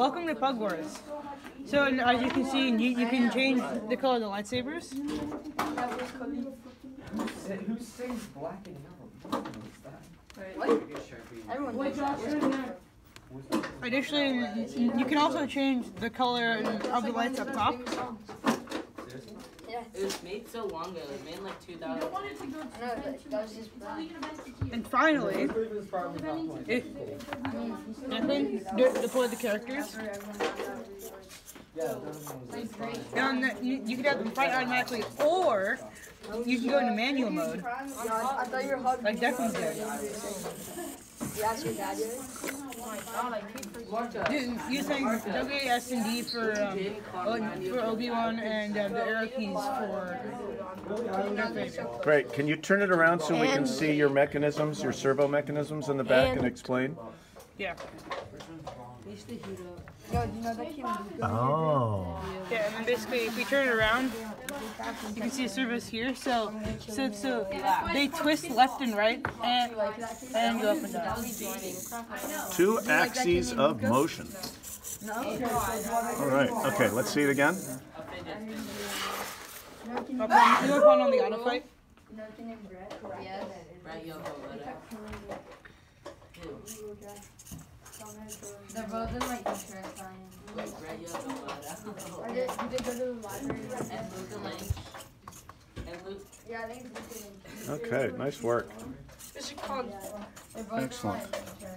Welcome to Pug Wars. So as you can see, you can change the color of the lightsabers. Who sings black and yellow? Additionally, you can also change the color of the lights up top. It was made so long ago. It was made in like 2000. And finally, deploy the characters. And you can have them fight automatically, or you can go into manual mode, like Declan did. Using WASD for Obi-Wan and the arrow keys for Darth Vader. Great. Can you turn it around so we can see your mechanisms, your servo mechanisms in the back and explain? Yeah. Oh. Yeah, and then basically, if we turn it around, you can see the servos here. So they twist left and right, and go up and down. Two axes of motion. All right. Okay. Let's see it again. You want to on the auto fight? They're both in like insurance line. You did go to the library and Luke. Yeah, I think Luke. Okay. Nice work. They're both Excellent.